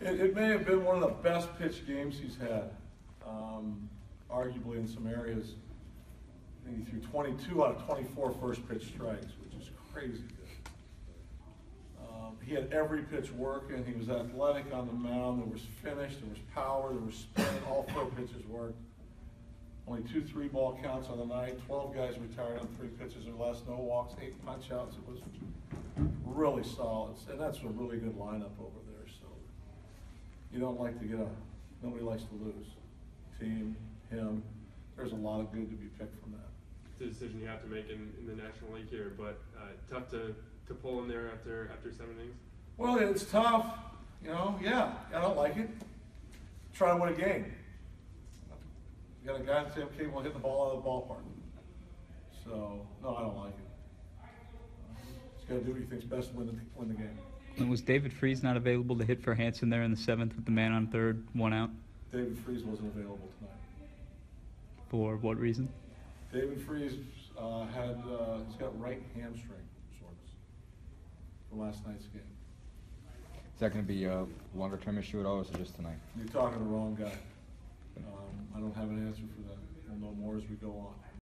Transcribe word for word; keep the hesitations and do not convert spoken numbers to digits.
It, it may have been one of the best pitch games he's had, um, arguably in some areas. I think he threw twenty-two out of twenty-four first pitch strikes, which is crazy good. Um, he had every pitch working. He was athletic on the mound. There was finish, there was power, there was spin. All four pitches worked. Only two three ball counts on the night. twelve guys retired on three pitches or less. No walks, eight punch outs. It was really solid. And that's a really good lineup over there. So you don't like to get a, nobody likes to lose. Team, him, there's a lot of good to be picked from that. It's a decision you have to make in, in the National League here, but uh, tough to, to pull in there after after seven innings. Well, it's tough. You know, yeah, I don't like it. Try to win a game. You got a guy that's capable of hitting the ball out of the ballpark. So, no, I don't like it. He's got to do what he thinks best to win the, win the game. And was David Freese not available to hit for Hanson there in the seventh with the man on third, one out? David Freese wasn't available tonight. For what reason? David Freese uh, had, uh, he's got right hamstring soreness from last night's game. Is that going to be a longer-term issue at all, or is it just tonight? You're talking to the wrong guy. Um, I don't have an answer for that. We'll know more as we go on.